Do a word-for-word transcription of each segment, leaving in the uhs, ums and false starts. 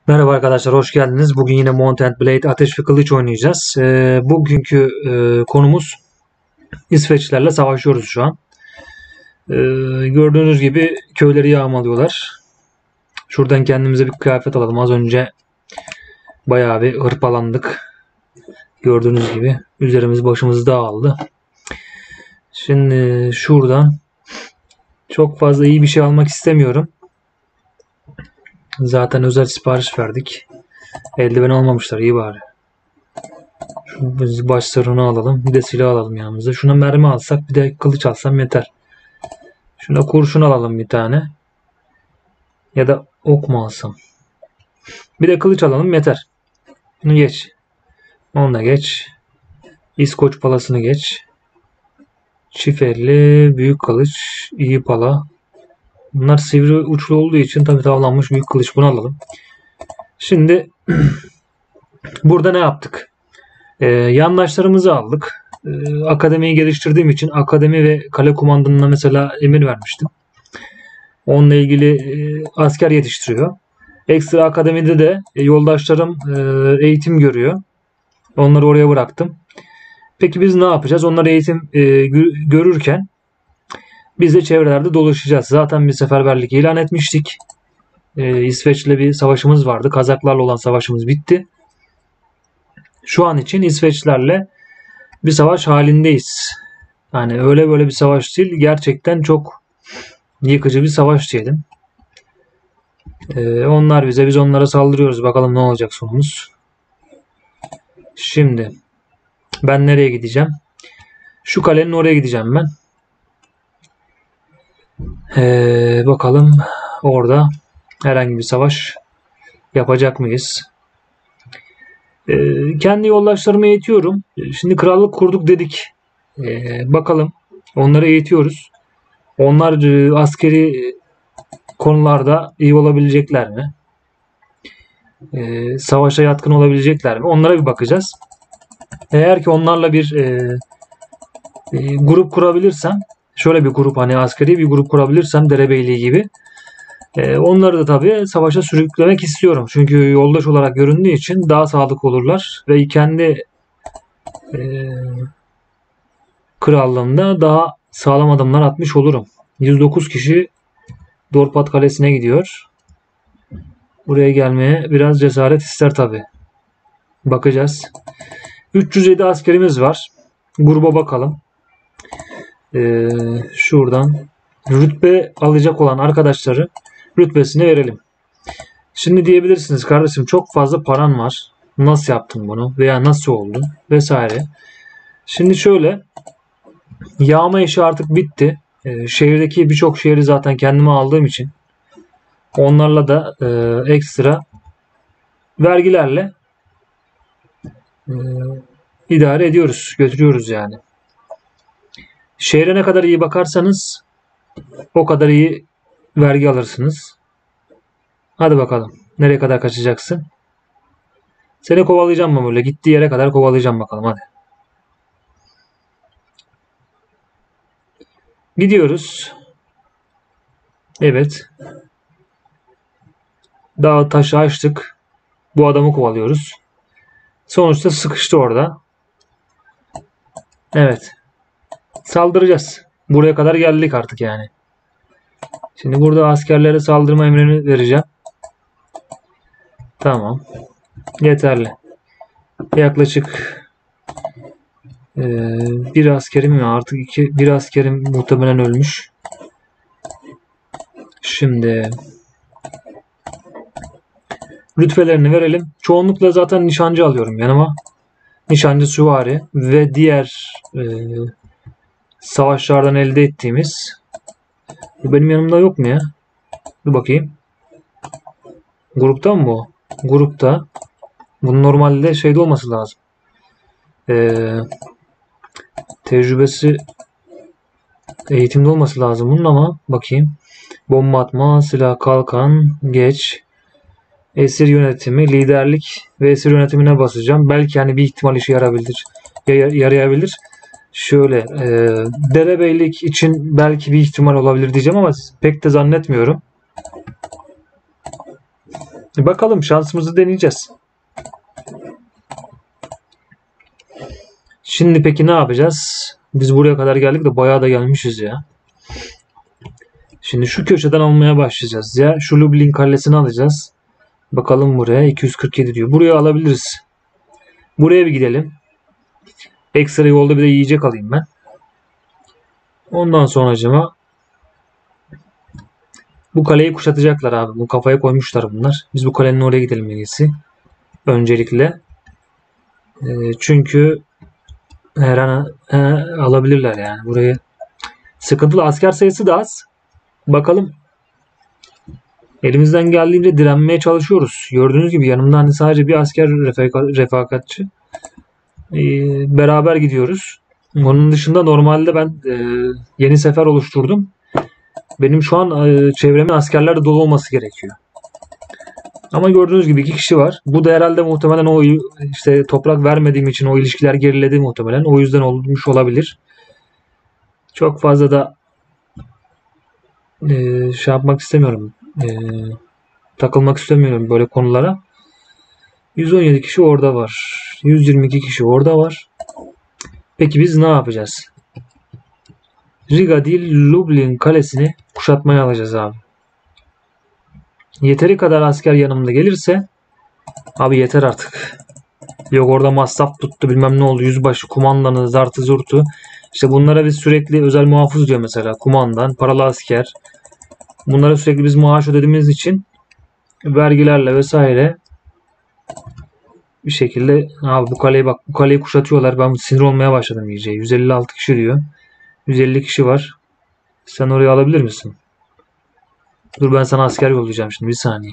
Merhaba arkadaşlar, hoş geldiniz. Bugün yine Mount and Blade Ateş ve Kılıç oynayacağız. Ee, bugünkü e, konumuz İsveçlilerle savaşıyoruz şu an. Ee, gördüğünüz gibi köyleri yağmalıyorlar. Şuradan kendimize bir kıyafet alalım. Az önce bayağı bir hırpalandık. Gördüğünüz gibi üzerimiz başımız dağıldı. Şimdi şuradan çok fazla iyi bir şey almak istemiyorum. Zaten özel sipariş verdik. Eldiven almamışlar, iyi bari. Biz başlarını alalım. Bir de silah alalım yanımıza. Şuna mermi alsak, bir de kılıç alsam yeter. Şuna kurşun alalım bir tane. Ya da ok mu alsam? Bir de kılıç alalım yeter. Bunu geç. Onu da geç. İskoç palasını geç. Çift büyük kılıç, iyi pala. Bunlar sivri uçlu olduğu için tabii tavlanmış büyük kılıç, bunu alalım. Şimdi burada ne yaptık? Ee, yandaşlarımızı aldık. Ee, akademiyi geliştirdiğim için akademi ve kale kumandanına mesela emir vermiştim. Onunla ilgili e, asker yetiştiriyor. Ekstra akademide de e, yoldaşlarım e, eğitim görüyor. Onları oraya bıraktım. Peki biz ne yapacağız? Onlar eğitim e, görürken biz de çevrelerde dolaşacağız. Zaten bir seferberlik ilan etmiştik. E, İsveç'le bir savaşımız vardı. Kazaklarla olan savaşımız bitti. Şu an için İsveçlerle bir savaş halindeyiz. Yani öyle böyle bir savaş değil. Gerçekten çok yıkıcı bir savaş diyelim. Ee, onlar bize, biz onlara saldırıyoruz. Bakalım ne olacak sonumuz. Şimdi ben nereye gideceğim? Şu kalenin oraya gideceğim ben. Ee, bakalım orada herhangi bir savaş yapacak mıyız? Ee, kendi yoldaşlarımı eğitiyorum. Şimdi krallık kurduk dedik. Ee, bakalım onları eğitiyoruz. Onlar e, askeri konularda iyi olabilecekler mi? Ee, savaşa yatkın olabilecekler mi? Onlara bir bakacağız. Eğer ki onlarla bir e, e, grup kurabilirsem, şöyle bir grup, hani askeri bir grup kurabilirsem derebeyliği gibi, e, onları da tabii savaşa sürüklemek istiyorum. Çünkü yoldaş olarak göründüğü için daha sadık olurlar ve kendi e, krallığımda daha sağlam adımlar atmış olurum. yüz dokuz kişi Dorpat Kalesi'ne gidiyor. Buraya gelmeye biraz cesaret ister tabii. Bakacağız. üç yüz yedi askerimiz var. Gruba bakalım. Ee, şuradan rütbe alacak olan arkadaşları rütbesini verelim. Şimdi diyebilirsiniz, kardeşim çok fazla paran var. Nasıl yaptın bunu? Veya nasıl oldu? Vesaire. Şimdi şöyle, yağma işi artık bitti. Ee, şehirdeki birçok şehri zaten kendime aldığım için onlarla da e, ekstra vergilerle e, idare ediyoruz, götürüyoruz yani. Şehre ne kadar iyi bakarsanız o kadar iyi vergi alırsınız. Hadi bakalım. Nereye kadar kaçacaksın? Seni kovalayacağım mı böyle? Gittiği yere kadar kovalayacağım bakalım, hadi. Gidiyoruz. Evet. Dağı taşı açtık. Bu adamı kovalıyoruz. Sonuçta sıkıştı orada. Evet. Saldıracağız. Buraya kadar geldik artık yani. Şimdi burada askerlere saldırma emrini vereceğim. Tamam. Yeterli. Yaklaşık e, bir askerim mi artık iki bir askerim muhtemelen ölmüş. Şimdi rütbelerini verelim. Çoğunlukla zaten nişancı alıyorum yanıma. Nişancı, süvari ve diğer e, savaşlardan elde ettiğimiz. Benim yanımda yok mu ya? Dur bakayım. Grupta mı bu? Grupta. Bunun normalde şeyde olması lazım. Ee, tecrübesi eğitimde olması lazım bunun, ama bakayım. Bomba atma, silah, kalkan, geç. Esir yönetimi, liderlik ve esir yönetimine basacağım. Belki hani bir ihtimal işe yarabilir. Yarayabilir. Şöyle e, derebeylik için belki bir ihtimal olabilir diyeceğim ama pek de zannetmiyorum. E bakalım, şansımızı deneyeceğiz. Şimdi peki ne yapacağız? Biz buraya kadar geldik de bayağı da gelmişiz ya. Şimdi şu köşeden almaya başlayacağız ya. Şu Lublin kalesini alacağız. Bakalım buraya iki yüz kırk yedi diyor. Buraya alabiliriz. Buraya bir gidelim. Ekstra yolda bir de yiyecek alayım ben. Ondan sonra acaba bu kaleyi kuşatacaklar abi. Bu kafaya koymuşlar bunlar. Biz bu kalenin oraya gidelim en iyisi. Öncelikle. E, çünkü her an e, alabilirler yani. Burayı sıkıntılı, asker sayısı da az. Bakalım. Elimizden geldiğince direnmeye çalışıyoruz. Gördüğünüz gibi yanımda hani sadece bir asker refaka- refakatçi. Ee, beraber gidiyoruz. Onun dışında normalde ben e, yeni sefer oluşturdum. Benim şu an e, çevremin askerlerle dolu olması gerekiyor. Ama gördüğünüz gibi iki kişi var. Bu da herhalde muhtemelen o işte toprak vermediğim için o ilişkiler geriledi muhtemelen. O yüzden olmuş olabilir. Çok fazla da e, şey yapmak istemiyorum. E, takılmak istemiyorum böyle konulara. yüz on yedi kişi orada var. yüz yirmi iki kişi orada var. Peki biz ne yapacağız? Riga değil, Lublin kalesini kuşatmaya alacağız abi. Yeteri kadar asker yanımda gelirse abi yeter artık. Yok orada masraf tuttu bilmem ne oldu. Yüzbaşı, kumandanı, zartı zurtu. İşte bunlara biz sürekli özel muhafız diyor mesela. Kumandan, paralı asker. Bunlara sürekli biz maaş ödediğimiz için vergilerle vesaire bir şekilde abi bu kaleyi bak bu kaleyi kuşatıyorlar. Ben sinir olmaya başladım iyice. yüz elli altı kişi diyor. yüz elli kişi var. Sen orayı alabilir misin? Dur ben sana asker yollayacağım şimdi bir saniye.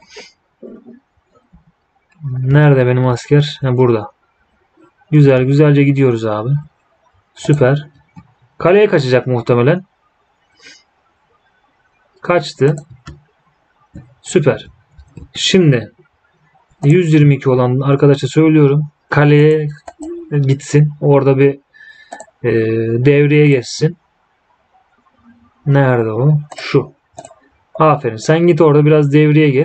Nerede benim asker? Ha, burada. Güzel güzelce gidiyoruz abi. Süper. Kaleye kaçacak muhtemelen. Kaçtı. Süper. Şimdi yüz yirmi iki olan arkadaşa söylüyorum. Kaleye gitsin. Orada bir e, devreye geçsin. Nerede o? Şu. Aferin. Sen git orada biraz devreye geç.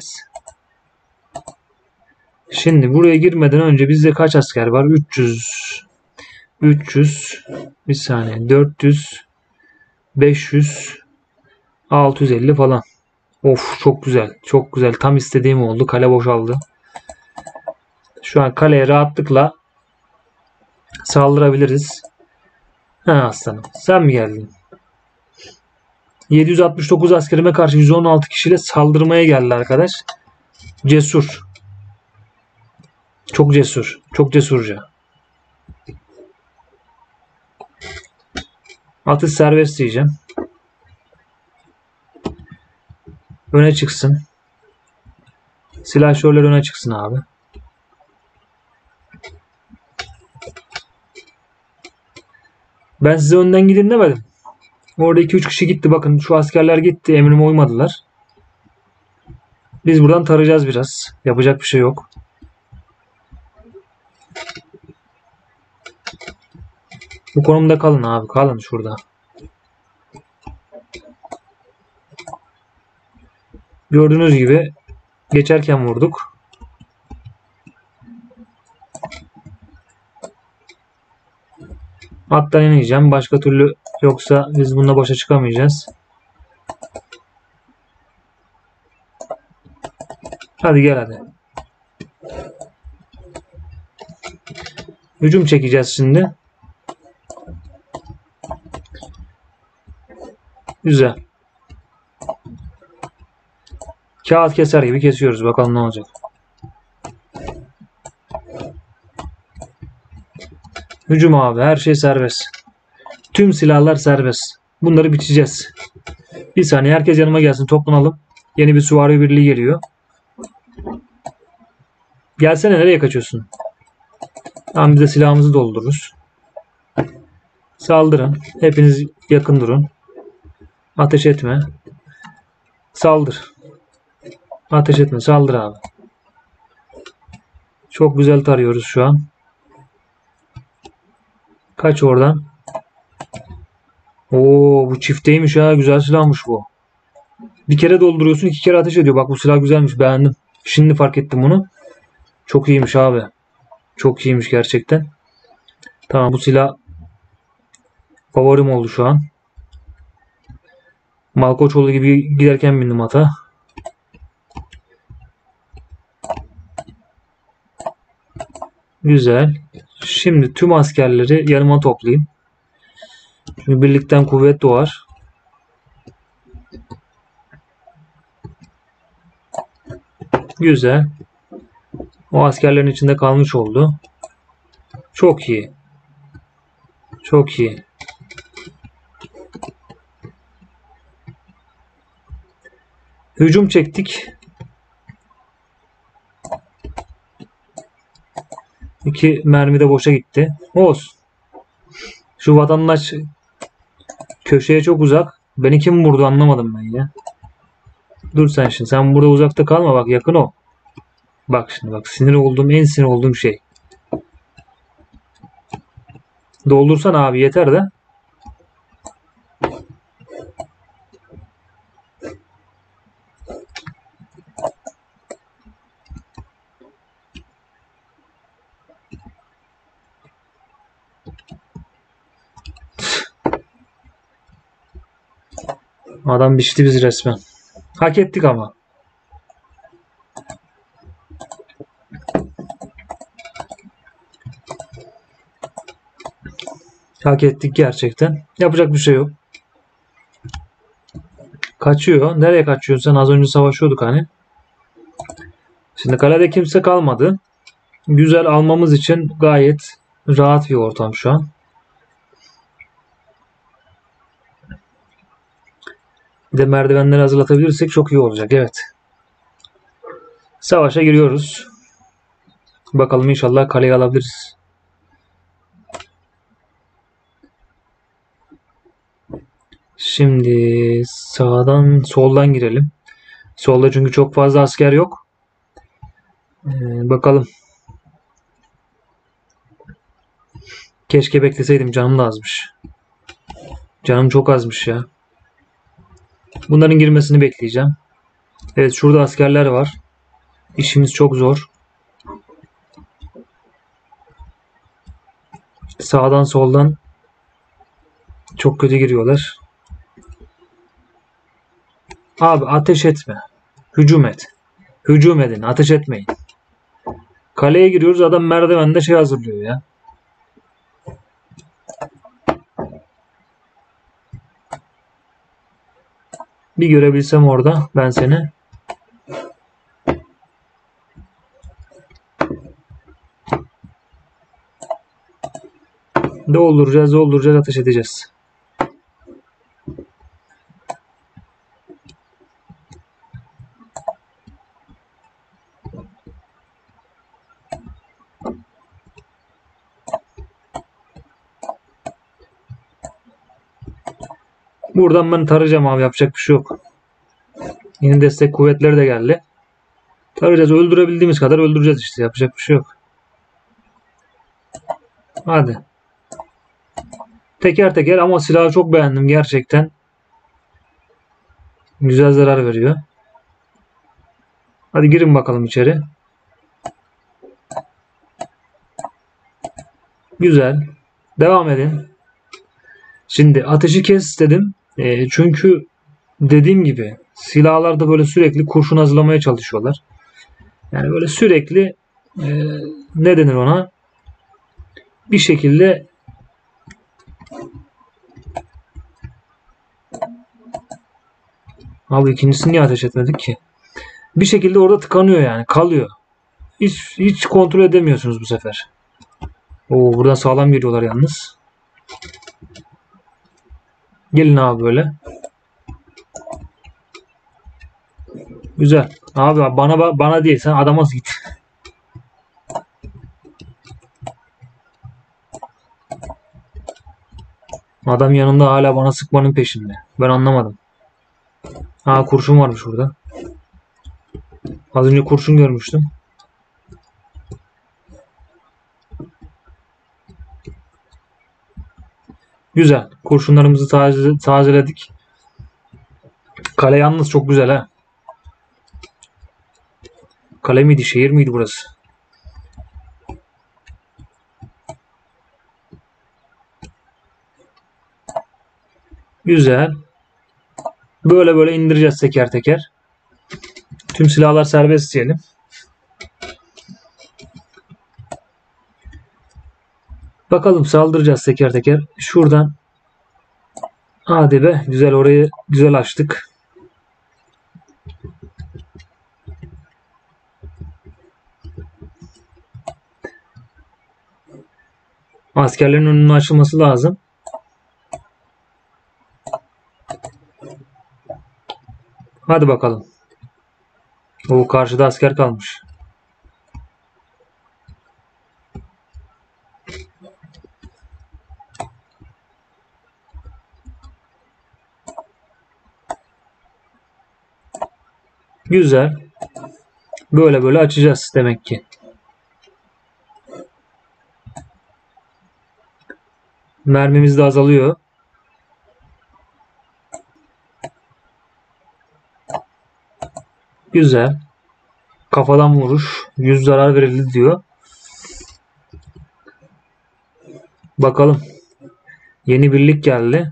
Şimdi buraya girmeden önce bizde kaç asker var? üç yüz. üç yüz. Bir saniye. dört yüz. beş yüz. altı yüz elli falan. Of çok güzel. Çok güzel. Tam istediğim oldu. Kale boşaldı. Şu an kaleye rahatlıkla saldırabiliriz. Ha aslanım. Sen mi geldin? yedi yüz altmış dokuz askerime karşı yüz on altı kişiyle saldırmaya geldi arkadaş. Cesur. Çok cesur. Çok cesurca. Atış serbest diyeceğim. Öne çıksın. Silahşörler öne çıksın abi. Ben size önden gidin demedim. Orada iki üç kişi gitti. Bakın şu askerler gitti. Emrime uymadılar. Biz buradan tarayacağız biraz. Yapacak bir şey yok. Bu konumda kalın abi. Kalın şurada. Gördüğünüz gibi geçerken vurduk. Attan ineceğim. Başka türlü yoksa biz bununla başa çıkamayacağız. Hadi gel hadi. Hücum çekeceğiz şimdi. Güzel. Kağıt keser gibi kesiyoruz. Bakalım ne olacak. Hücum abi. Her şey serbest. Tüm silahlar serbest. Bunları biçeceğiz. Bir saniye. Herkes yanıma gelsin. Toplanalım. Yeni bir süvari birliği geliyor. Gelsene. Nereye kaçıyorsun? Tamam biz de silahımızı doldururuz. Saldırın. Hepiniz yakın durun. Ateş etme. Saldır. Ateş etme. Saldır abi. Çok güzel tarıyoruz şu an. Kaç oradan. Oo bu çifteymiş ha. Güzel silahmış bu. Bir kere dolduruyorsun iki kere ateş ediyor. Bak bu silah güzelmiş. Beğendim. Şimdi fark ettim bunu. Çok iyiymiş abi. Çok iyiymiş gerçekten. Tamam, bu silah favorim oldu şu an. Malkoçoğlu gibi giderken bindim ata. Güzel. Şimdi tüm askerleri yanıma toplayayım. Çünkü birlikten kuvvet doğar. Güzel. O askerlerin içinde kalmış oldu. Çok iyi. Çok iyi. Hücum çektik. İki mermi de boşa gitti. Olsun. Şu vatandaş köşeye çok uzak. Beni kim vurdu anlamadım ben ya. Dur sen şimdi. Sen burada uzakta kalma. Bak, yakın ol. Bak şimdi bak. Sinir olduğum, en sinir olduğum şey. Doldursan abi, yeter de. Adam biçti bizi resmen. Hak ettik ama. Hak ettik gerçekten. Yapacak bir şey yok. Kaçıyor. Nereye kaçıyorsun sen? Az önce savaşıyorduk hani. Şimdi kalede kimse kalmadı. Güzel, almamız için gayet rahat bir ortam şu an. Bir de merdivenleri hazırlatabilirsek çok iyi olacak. Evet. Savaşa giriyoruz. Bakalım, inşallah kaleyi alabiliriz. Şimdi sağdan soldan girelim. Solda çünkü çok fazla asker yok. Ee, bakalım. Keşke bekleseydim. Canım da azmış. Canım çok azmış ya. Bunların girmesini bekleyeceğim. Evet, şurada askerler var. İşimiz çok zor. Sağdan soldan çok kötü giriyorlar. Abi ateş etme. Hücum et. Hücum edin. Ateş etmeyin. Kaleye giriyoruz. Adam merdivende şey hazırlıyor ya. Bir görebilsem orada ben seni. Dolduracağız, dolduracağız, ateş edeceğiz. Buradan ben tarayacağım abi, yapacak bir şey yok. Yeni destek kuvvetleri de geldi. Tarayacağız, öldürebildiğimiz kadar öldüreceğiz işte, yapacak bir şey yok. Hadi. Teker teker, ama silahı çok beğendim gerçekten. Güzel zarar veriyor. Hadi girin bakalım içeri. Güzel. Devam edin. Şimdi ateşi kes dedim. E, çünkü dediğim gibi silahlarda böyle sürekli kurşun hazırlamaya çalışıyorlar. Yani böyle sürekli e, ne denir ona? Bir şekilde abi ikincisini niye ateş etmedik ki? Bir şekilde orada tıkanıyor yani. Kalıyor. Hiç, hiç kontrol edemiyorsunuz bu sefer. Oo, buradan sağlam geliyorlar yalnız. Gelin abi böyle. Güzel. Abi bana bana değil, sen adama git. Adam yanında hala bana sıkmanın peşinde. Ben anlamadım. Ha, kurşun varmış burada. Az önce kurşun görmüştüm. Güzel. Kurşunlarımızı taze, tazeledik. Kale yalnız çok güzel ha. Kale miydi, şehir miydi burası? Güzel. Böyle böyle indireceğiz teker teker. Tüm silahlar serbest diyelim. Bakalım, saldıracağız teker teker. Şuradan. Hadi be. Güzel, orayı güzel açtık. Askerlerin önünün açılması lazım. Hadi bakalım. O karşıda asker kalmış. Güzel. Böyle böyle açacağız demek ki. Mermimiz de azalıyor. Güzel. Kafadan vuruş. yüz zarar verildi diyor. Bakalım. Yeni birlik geldi.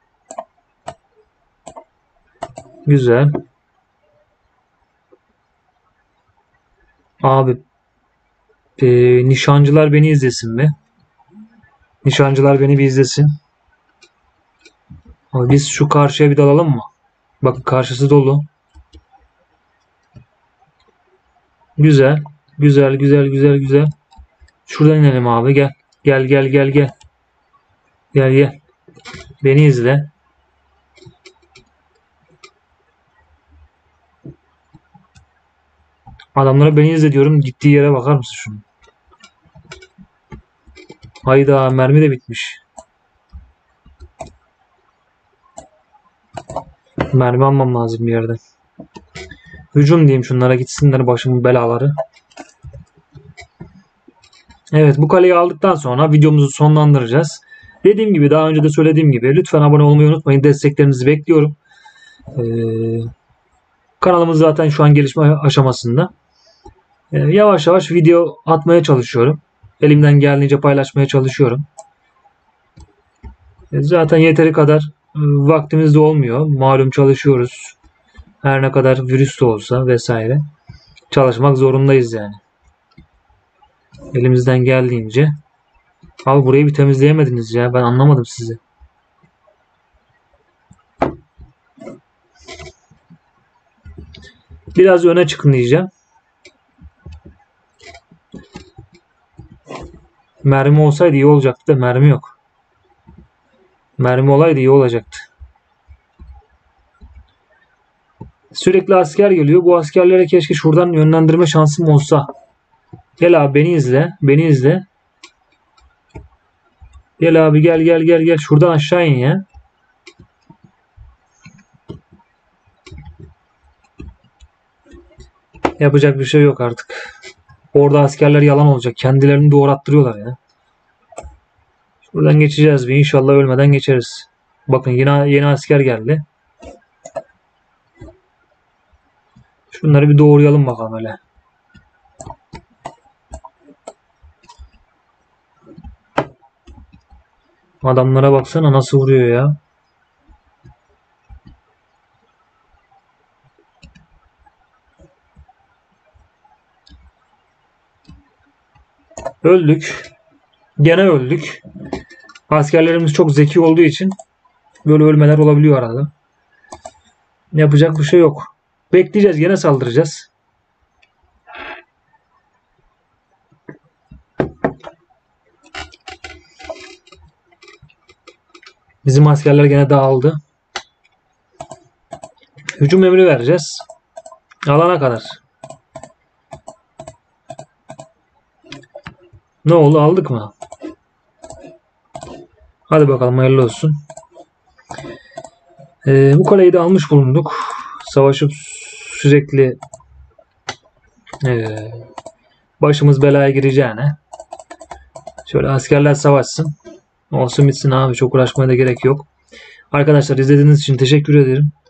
Güzel. Abi e, nişancılar beni izlesin mi? Nişancılar beni bir izlesin. Abi biz şu karşıya bir dalalım mı? Bakın karşısı dolu. Güzel. Güzel güzel güzel güzel. Şuradan inelim abi, gel. Gel gel gel gel. Gel gel. Beni izle. Adamlara beni izle diyorum. Gittiği yere bakar mısın şunu? Hayda, mermi de bitmiş. Mermi almam lazım bir yerden. Hücum diyeyim şunlara, gitsinler başımın belaları. Evet, bu kaleyi aldıktan sonra videomuzu sonlandıracağız. Dediğim gibi, daha önce de söylediğim gibi, lütfen abone olmayı unutmayın. Desteklerinizi bekliyorum. Ee, kanalımız zaten şu an gelişme aşamasında. Ee, yavaş yavaş video atmaya çalışıyorum. Elimden geldiğince paylaşmaya çalışıyorum. Ee, zaten yeteri kadar e, vaktimiz de olmuyor. Malum çalışıyoruz. Her ne kadar virüs de olsa vesaire. Çalışmak zorundayız yani. Elimizden geldiğince. Abi burayı bir temizleyemediniz ya. Ben anlamadım sizi. Biraz öne çıkın diyeceğim. Mermi olsaydı iyi olacaktı da mermi yok. Mermi olaydı iyi olacaktı. Sürekli asker geliyor. Bu askerlere keşke şuradan yönlendirme şansım olsa. Gel abi, beni izle. Beni izle. Gel abi, gel gel gel gel. Şuradan aşağı in ya. Yapacak bir şey yok artık. Orada askerler yalan olacak. Kendilerini doğrattırıyorlar ya. Şuradan geçeceğiz bir. İnşallah ölmeden geçeriz. Bakın yine yeni asker geldi. Şunları bir doğrayalım bakalım öyle. Adamlara baksana nasıl vuruyor ya. Öldük. Gene öldük. Askerlerimiz çok zeki olduğu için böyle ölmeler olabiliyor arada. Yapacak bir şey yok. Bekleyeceğiz. Gene saldıracağız. Bizim askerler gene dağıldı. Hücum emri vereceğiz. Alana kadar. Ne oldu? Aldık mı? Hadi bakalım, hayırlı olsun. Ee, bu kaleyi de almış bulunduk. Savaşıp sürekli e, başımız belaya gireceğine şöyle askerler savaşsın. Olsun bitsin abi. Çok uğraşmaya da gerek yok. Arkadaşlar, izlediğiniz için teşekkür ederim.